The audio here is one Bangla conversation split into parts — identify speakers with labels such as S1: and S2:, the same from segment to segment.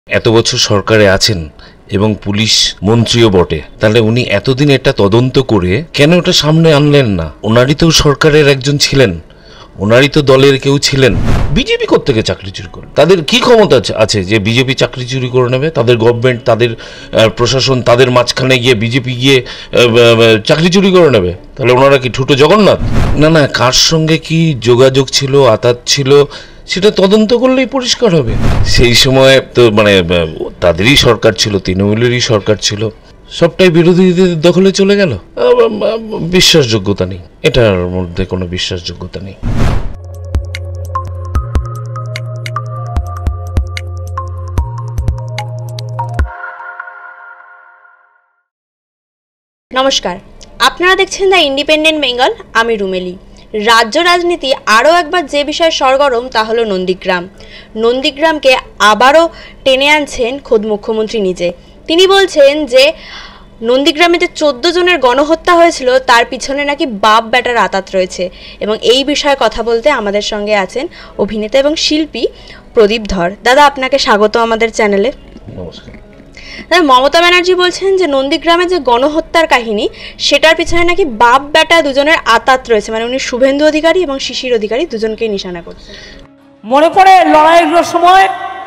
S1: এত বছর সরকারে আছেন এবং পুলিশ মন্ত্রীও বটে, তাহলে উনি এতদিন এটা তদন্ত করে কেন ওটা সামনে আনলেন না? ওনারই তো সরকারের একজন ছিলেন, ওনারই তো দলের কেউ ছিলেন। বিজেপি কোত্থেকে চাকরি চুরি করে? তাদের কি ক্ষমতা আছে যে বিজেপি চাকরি চুরি করে নেবে? তাদের গভর্নমেন্ট, তাদের প্রশাসন, তাদের মাঝখানে গিয়ে বিজেপি গিয়ে চাকরি চুরি করে নেবে? তাহলে ওনারা কি ঠুটো জগন্নাথ? না না, কার সঙ্গে কি যোগাযোগ ছিল, আতাত ছিল, সেটা তদন্ত করলেই পরিষ্কার হবে। সেই সময় তো তাদেরই সরকার ছিল, তৃণমূলেরই সরকার ছিল, সবটাই বিরোধীদের দখলে চলে গেল। বিশ্বাসযোগ্যতা নেই, এটার মধ্যে কোনো বিশ্বাসযোগ্যতা নেই।
S2: নমস্কার, আপনারা দেখছেন দ্য ইন্ডিপেন্ডেন্ট বেঙ্গল। আমি রুমেলি। রাজ্য রাজনীতি আরও একবার যে বিষয়ে সরগরম তা হলো নন্দীগ্রাম। নন্দীগ্রামকে আবারও টেনে আনছেন খোদ মুখ্যমন্ত্রী নিজে। তিনি বলছেন যে নন্দীগ্রামে যে 14 জনের গণহত্যা হয়েছিল তার পিছনে নাকি বাপ বেটার আতাত রয়েছে। এবং এই বিষয়ে কথা বলতে আমাদের সঙ্গে আছেন অভিনেতা এবং শিল্পী প্রদীপ ধর। দাদা, আপনাকে স্বাগত আমাদের চ্যানেলে।
S1: নমস্কার।
S2: মমতা ব্যানার্জি বলছেন যে নন্দীগ্রামে যে গণহত্যার কাহিনী সেটার পিছনে নাকি বাপ বেটা দুজনের আতাত রয়েছে, মানে উনি শুভেন্দু অধিকারী এবং শিশির অধিকারী দুজনকেই নিশানা করছেন।
S3: মনে পড়ে লড়াইয়ের সময়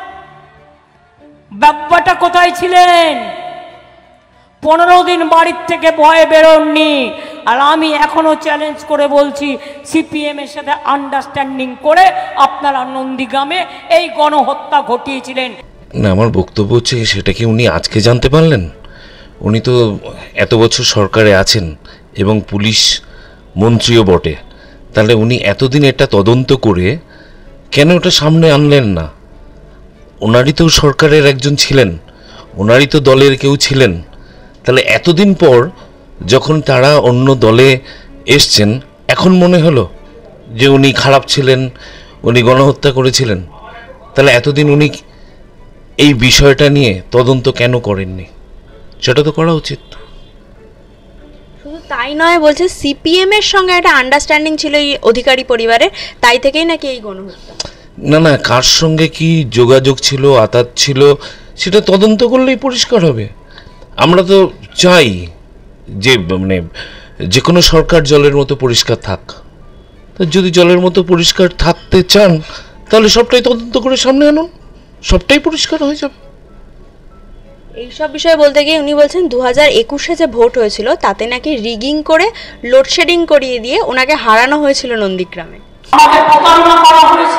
S3: বাপ্পাটা কোথায় ছিলেন? 15 দিন বাড়ির থেকে ভয়ে বেরোননি। আর আমি এখনো চ্যালেঞ্জ করে বলছি, সিপিএম এর সাথে আন্ডারস্ট্যান্ডিং করে আপনারা নন্দীগ্রামে এই গণহত্যা ঘটিয়েছিলেন।
S1: না, আমার বক্তব্য হচ্ছে সেটা কি উনি আজকে জানতে পারলেন? উনি তো এত বছর সরকারে আছেন এবং পুলিশ মন্ত্রীও বটে, তাহলে উনি এতদিন এটা তদন্ত করে কেন ওটা সামনে আনলেন না? ওনারই তো সরকারের একজন ছিলেন, ওনারই তো দলের কেউ ছিলেন, তাহলে এতদিন পর যখন তারা অন্য দলে এসছেন এখন মনে হলো যে উনি খারাপ ছিলেন, উনি গণহত্যা করেছিলেন। তাহলে এতদিন উনি এই বিষয়টা নিয়ে তদন্ত কেন করেননি? সেটা তো করা উচিত।
S2: শুধু তাই নয়, বলছে সিপিএম এর সঙ্গে একটা আন্ডারস্ট্যান্ডিং ছিল এই অধিকারী পরিবারের, তাই থেকেই নাকি এই গণহত্যা।
S1: না না, কার সঙ্গে কি যোগাযোগ ছিল, আতাত ছিল, সেটা তদন্ত করলেই পরিষ্কার হবে। আমরা তো চাই যে যে কোনো সরকার জলের মতো পরিষ্কার থাক। তো যদি জলের মতো পরিষ্কার থাকতে চান তাহলে সবটাই তদন্ত করে সামনে আনুন, সবটাই পরিষ্কার হয়ে যাবে।
S2: এইসব বিষয়ে বলতে গিয়ে উনি বলছেন 2021-এ যে ভোট হয়েছিল তাতে নাকি রিগিং করে লোডশেডিং করিয়ে দিয়ে ওনাকে হারানো হয়েছিল নন্দীগ্রামে।
S3: আমাকে প্রতারণা করা হয়েছে,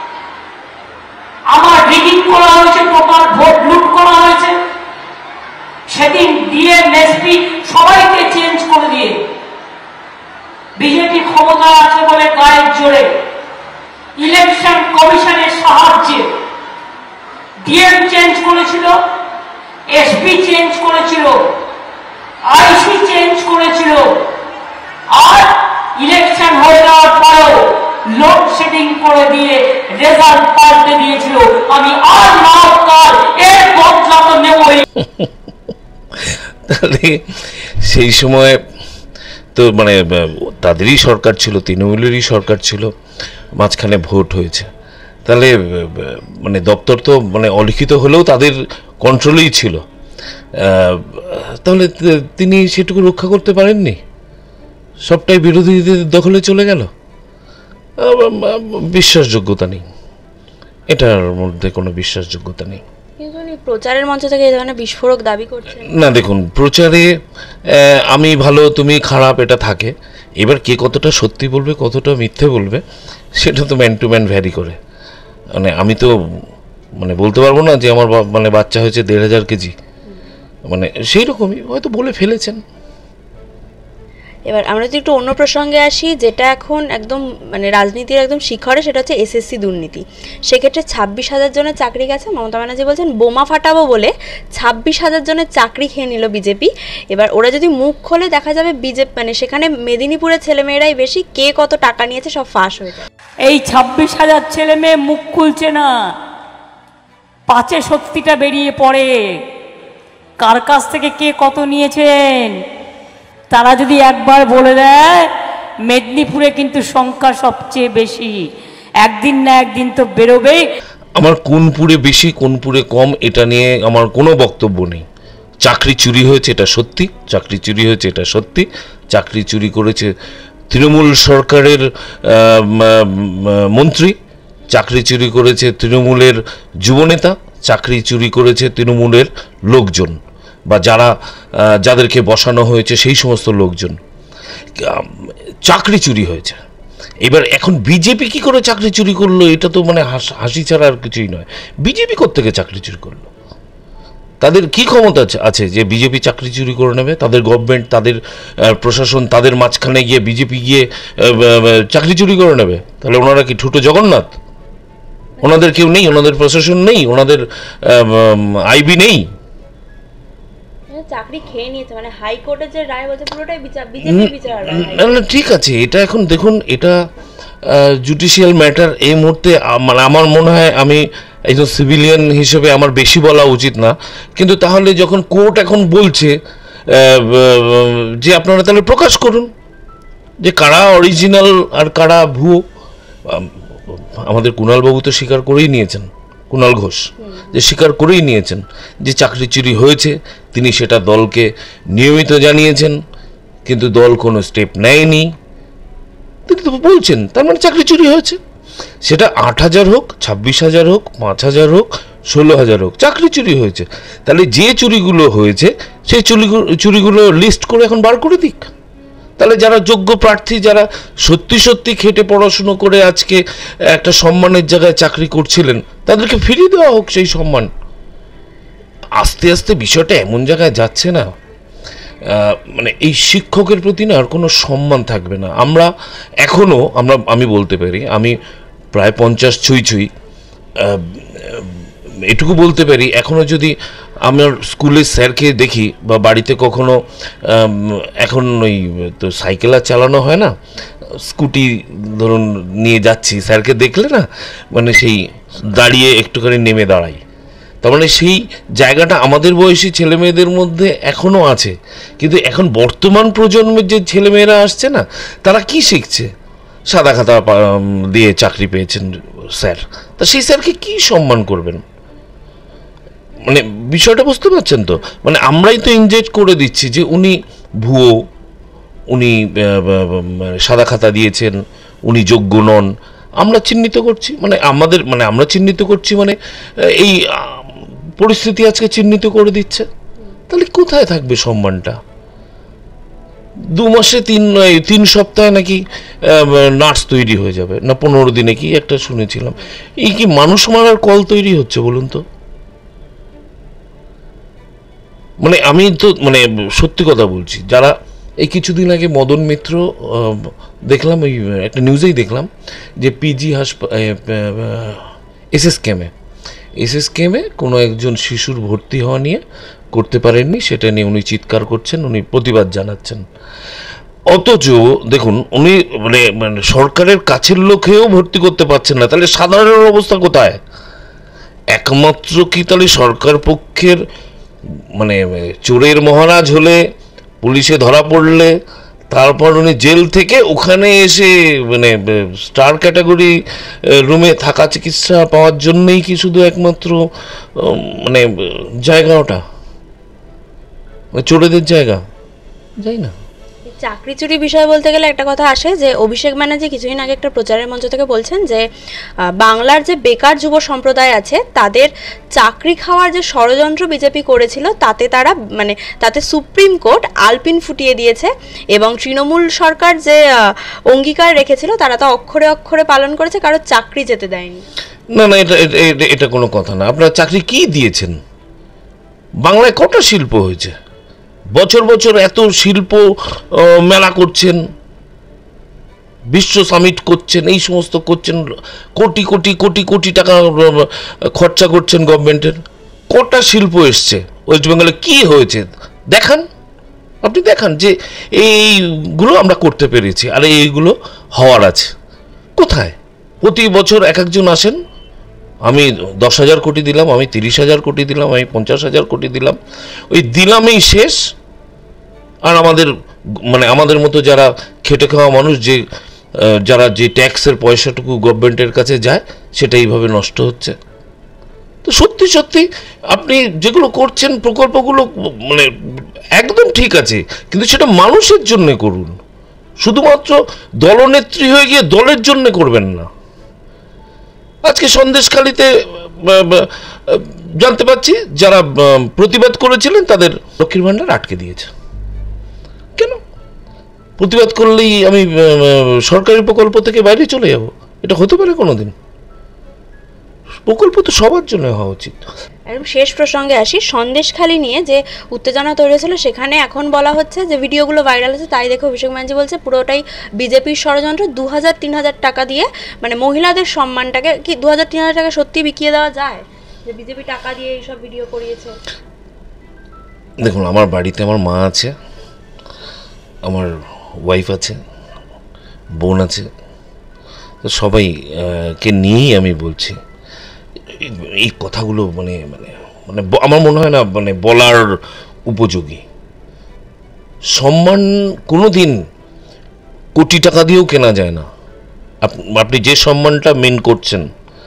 S3: আমার রিগিং করা হয়েছে, টোটাল ভোট লুট করা হয়েছে। সেদিন ডিএম এসপি সবাইকে চেঞ্জ করে দিয়ে বিজেপি ক্ষমতা আছে বলে গায়ের জোরে ইলেকশন কমিশনের সাহায্যে ডিএম চেঞ্জ করেছিল, এসপি চেঞ্জ করেছিল, আইসি চেঞ্জ করেছিল। আর ইলেকশন হয়ে যাওয়ার পরেও লোডশেডিং করে দিয়ে রেজাল্ট পাল্টে দিয়েছিল। আমি আর না কাল এর বদলা তো নেবই।
S1: তাহলে সেই সময় তো তাদেরই সরকার ছিল, তৃণমূলেরই সরকার ছিল, মাঝখানে ভোট হয়েছে, তাহলে দপ্তর তো অলিখিত হলেও তাদের কন্ট্রোলেই ছিল, তাহলে তিনি সেটুকু রক্ষা করতে পারেননি, সবটাই বিরোধীদের দখলে চলে গেল। বিশ্বাসযোগ্যতা নেই, এটার মধ্যে কোনো বিশ্বাসযোগ্যতা নেই।
S2: কিন্তু উনি প্রচারের মঞ্চ থেকে এই ধরনের বিস্ফোরক দাবি করছেন।
S1: না দেখুন, প্রচারে আমি ভালো তুমি খারাপ এটা থাকে, এবার কে কতটা সত্যি বলবে কতটা মিথ্যে বলবে সেটা তো ম্যান টু ম্যান ভ্যারি করে। আমি তো বলতে পারবো না যে আমার বাচ্চা হয়েছে 1500 কেজি, সেই রকমই হয়তো বলে ফেলেছেন।
S2: এবার আমরা যদি একটু অন্য প্রসঙ্গে আসি, যেটা এখন একদম রাজনীতির একদম শিখরে, সেটা হচ্ছে এসএসসি দুর্নীতি। সেক্ষেত্রে 26,000 জনের চাকরি গেছে। মমতা ব্যানার্জি বলছেন বোমা ফাটাবো বলে 26,000 জনের চাকরি খেয়ে নিল বিজেপি। এবার ওরা যদি মুখ খোলে দেখা যাবে বিজেপি সেখানে মেদিনীপুরের ছেলেমেয়েরাই বেশি, কে কত টাকা নিয়েছে সব ফাঁস হয়ে যায়।
S3: এই 26,000 ছেলে মেয়ে মুখ খুলছে না, পাঁচে সত্যিটা বেরিয়ে পড়ে কার কাছ থেকে কে কত নিয়েছেন। তারা যদি একবার বলে দেয়, মেদিনীপুরে কিন্তু সংখ্যা সবচেয়ে বেশি, একদিন না একদিন তো বেরোবেই।
S1: আমার কোনপুরে বেশি কোনপুরে কম এটা নিয়ে আমার কোনো বক্তব্য নেই। চাকরি চুরি হয়েছে এটা সত্যি, চাকরি চুরি হয়েছে এটা সত্যি। চাকরি চুরি করেছে তৃণমূল সরকারের মন্ত্রী, চাকরি চুরি করেছে তৃণমূলের যুবনেতা, চাকরি চুরি করেছে তৃণমূলের লোকজন বা যাদেরকে বসানো হয়েছে সেই সমস্ত লোকজন। চাকরি চুরি হয়েছে। এবার এখন বিজেপি কি করে চাকরি চুরি করলো, এটা তো মানে হাসি ছাড়া আর কিছুই নয়। বিজেপি কোত্থেকে চাকরি চুরি করলো? তাদের কি ক্ষমতা আছে যে বিজেপি চাকরি চুরি করে নেবে? তাদের গভর্নমেন্ট, তাদের প্রশাসন, তাদের মাঝখানে গিয়ে বিজেপি গিয়ে চাকরি চুরি করে নেবে? তাহলে ওনারা কি ঠুটো জগন্নাথ? ওনাদের কেউ নেই, ওনাদের প্রশাসন নেই, ওনাদের আইবি নেই?
S2: চাকরি খেয়ে নিয়েছে, মানে হাইকোর্টের যে রায় বলছে পুরোটাই বিজেপি বিচার।
S1: না ঠিক আছে, এটা এখন দেখুন, এটা জুডিশিয়াল ম্যাটার। এই মুহূর্তে মানে আমার মনে হয়, আমি একজন সিভিলিয়ান হিসেবে আমার বেশি বলা উচিত না, কিন্তু তাহলে যখন কোর্ট এখন বলছে যে আপনারা তাহলে প্রকাশ করুন যে কারা অরিজিনাল আর কারা ভুয়ো। আমাদের কুণালবাবু তো স্বীকার করেই নিয়েছেন, কুণাল ঘোষ যে স্বীকার করেই নিয়েছেন যে চাকরি চুরি হয়েছে। তিনি সেটা দলকে নিয়মিত জানিয়েছেন, কিন্তু দল কোনো স্টেপ নেয়নি। তিনি তো বলছেন, তার মানে চাকরি চুরি হয়েছে। সেটা 8,000 হোক, 26,000 হোক, 5,000 হোক, 16,000 হোক, চাকরি চুরি হয়েছে। তাহলে যে চুরিগুলো হয়েছে সেই চুরিগুলো লিস্ট করে এখন বার করে দিক। তাহলে যারা যোগ্য প্রার্থী, যারা সত্যি সত্যি খেটে পড়াশুনো করে আজকে একটা সম্মানের জায়গায় চাকরি করছিলেন, তাদেরকে ফিরিয়ে দেওয়া হোক সেই সম্মান। আস্তে আস্তে বিষয়টা এমন জায়গায় যাচ্ছে না, মানে এই শিক্ষকের প্রতি না আর কোনো সম্মান থাকবে না। আমি বলতে পারি, আমি প্রায় 50 ছুঁই, এটুকু বলতে পারি, এখনও যদি আমার স্কুলের স্যারকে দেখি বা বাড়িতে কখনো, এখন ওই তো সাইকেল আর চালানো হয় না, স্কুটি ধরুন নিয়ে যাচ্ছি, স্যারকে দেখলে না মানে সেই দাঁড়িয়ে একটুখানি নেমে দাঁড়াই। তার মানে সেই জায়গাটা আমাদের বয়সী ছেলেমেয়েদের মধ্যে এখনও আছে। কিন্তু এখন বর্তমান প্রজন্মের যে ছেলেমেয়েরা আসছে না, তারা কি শিখছে? সাদা খাতা দিয়ে চাকরি পেয়েছেন স্যার, তা সেই স্যারকে কি সম্মান করবেন? মানে বিষয়টা বুঝতে পারছেন তো? মানে আমরাই তো ইনজেক্ট করে দিচ্ছি যে উনি ভুয়ো, উনি সাদা খাতা দিয়েছেন, উনি যোগ্য নন। আমরা চিহ্নিত করছি, আমরা চিহ্নিত করছি, মানে এই পরিস্থিতি আজকে চিহ্নিত করে দিচ্ছে। তাহলে কোথায় থাকবে সম্মানটা? 2 মাসে 3 সপ্তাহে নাকি নার্স তৈরি হয়ে যাবে, না 15 দিনে কি একটা শুনেছিলাম। এই কি মানুষ মারার কল তৈরি হচ্ছে বলুন তো? মানে আমি তো সত্যি কথা বলছি, যারা এই কিছুদিন আগে মদন মিত্র দেখলাম, ওই একটা নিউজেই দেখলাম যে পিজি এসএসকেমে কোনো একজন শিশুর ভর্তি হওয়া নিয়ে করতে পারেননি, সেটা নিয়ে উনি চিৎকার করছেন, উনি প্রতিবাদ জানাচ্ছেন। অথচ দেখুন, উনি মানে সরকারের কাছের লোকেও ভর্তি করতে পারছেন না। তাহলে সাধারণ অবস্থা কোথায়? একমাত্র কি তাহলে সরকার পক্ষের চোরের মহারাজ হলে, পুলিশে ধরা পড়লে, তারপর উনি জেল থেকে ওখানে এসে স্টার ক্যাটাগরি রুমে থাকা চিকিৎসা পাওয়ার জন্যই কি শুধু একমাত্র জায়গা ওটা চোরেদের জায়গা? যাই না।
S2: চাকরি চুরি বিষয় বলতে গেলে একটা কথা আসে যে অভিষেক ব্যানার্জি কিছুদিন আগে একটা প্রচারের মঞ্চ থেকে বলছেন যে বাংলার যে বেকার যুব সম্প্রদায় আছে তাদের চাকরি খাওয়ার যে ষড়যন্ত্র বিজেপি করেছিল তাতে সুপ্রিম কোর্ট আলপিন ফুটিয়ে দিয়েছে, এবং তৃণমূল সরকার যে অঙ্গীকার রেখেছিল তারা তো অক্ষরে অক্ষরে পালন করেছে, কারো চাকরি যেতে দেয়নি।
S1: না, এটা কোনো কথা না। আপনারা চাকরি কি দিয়েছেন? বাংলায় কটা শিল্প হয়েছে? বছর বছর এত শিল্প মেলা করছেন, বিশ্ব সামিট করছেন, এই সমস্ত করছেন, কোটি কোটি কোটি কোটি টাকা খরচা করছেন গভর্নমেন্টের। কটা শিল্প এসছে ওয়েস্ট বেঙ্গলে? কি হয়েছে দেখান, আপনি দেখান যে এইগুলো আমরা করতে পেরেছি আর এইগুলো হওয়ার আছে। কোথায়? প্রতি বছর এক একজন আসেন, আমি 10,000 কোটি দিলাম, আমি 30,000 কোটি দিলাম, আমি 50,000 কোটি দিলাম, ওই দিলামেই শেষ। আর আমাদের মতো যারা খেটে খাওয়া মানুষ, যারা যে ট্যাক্সের পয়সাটুকু গভর্নমেন্টের কাছে যায়, সেটা এইভাবে নষ্ট হচ্ছে। তো সত্যি সত্যি আপনি যেগুলো করছেন প্রকল্পগুলো মানে একদম ঠিক আছে, কিন্তু সেটা মানুষের জন্য করুন, শুধুমাত্র দলনেত্রী হয়ে গিয়ে দলের জন্য করবেন না। আজকে সন্দেশখালিতে জানতে পাচ্ছি যারা প্রতিবাদ করেছিলেন তাদের লক্ষ্মীর ভাণ্ডার আটকে দিয়েছে। কেন? প্রতিবাদ করলেই আমি সরকারি প্রকল্প থেকে বাইরে চলে যাব? এটা হতে পারে কোনোদিন? প্রকল্প তো সবার জন্য হওয়া উচিত।
S2: একদম শেষ প্রসঙ্গে আসি, সন্দেশখালি নিয়ে যে উত্তেজনা তৈরি হয়েছিল সেখানে এখন বলা হচ্ছে যে ভিডিওগুলো ভাইরাল হচ্ছে তাই দেখে অভিষেক ব্যানার্জি বলছে পুরোটাই বিজেপির ষড়যন্ত্র। 2000-3000 টাকা দিয়ে মানে মহিলাদের সম্মানটাকে কি 2000-3000 টাকা সত্যি বিকিয়ে দেওয়া যায় যে বিজেপি টাকা দিয়ে এইসব ভিডিও করিয়েছে?
S1: দেখুন, আমার বাড়িতে আমার মা আছে, আমার ওয়াইফ আছে, বোন আছে, তো সবাই কে নিয়েই আমি বলছি এই কথাগুলো মানে মানে মানে আমার মনে হয় না মানে বলার উপযোগী। সম্মান কোনো দিন কোটি টাকা দিয়েও কেনা যায় না। আপনি যে সম্মানটা মেন করছেন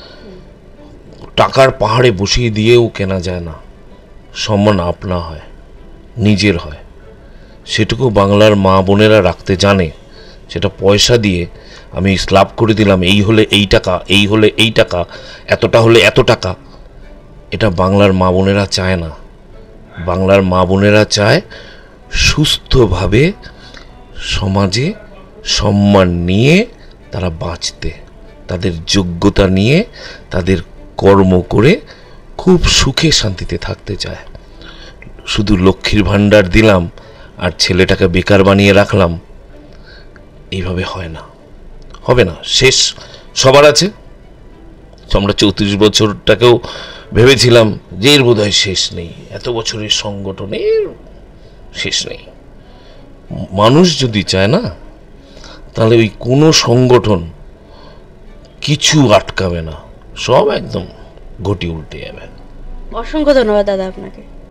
S1: টাকার পাহাড়ে বসিয়ে দিয়েও কেনা যায় না। সম্মান আপনা হয়, নিজের হয়, সেটুকু বাংলার মা বোনেরা রাখতে জানে। সেটা পয়সা দিয়ে আমি স্ল্যাব করে দিলাম, এই হলে এই টাকা, এই হলে এই টাকা, এতটা হলে এত টাকা, এটা বাংলার মা বোনেরা চায় না। বাংলার মা বোনেরা চায় সুস্থভাবে সমাজে সম্মান নিয়ে তারা বাঁচতে, তাদের যোগ্যতা নিয়ে তাদের কর্ম করে খুব সুখে শান্তিতে থাকতে চায়। শুধু লক্ষ্মীর ভাণ্ডার দিলাম আর ছেলেটাকে বেকার বানিয়ে রাখলাম, এইভাবে হয় না, হবে না। শেষ সবার আছে। আমরা 34 বছরটাকেও ভেবেছিলাম যে এর বোধহয় শেষ নেই, এত বছরের সংগঠনের শেষ নেই। মানুষ যদি চায় না, তাহলে ওই কোনো সংগঠন কিছু আটকাবে না, সব একদম ঘটি উল্টে যাবে।
S2: অসংখ্য ধন্যবাদ দাদা আপনাকে।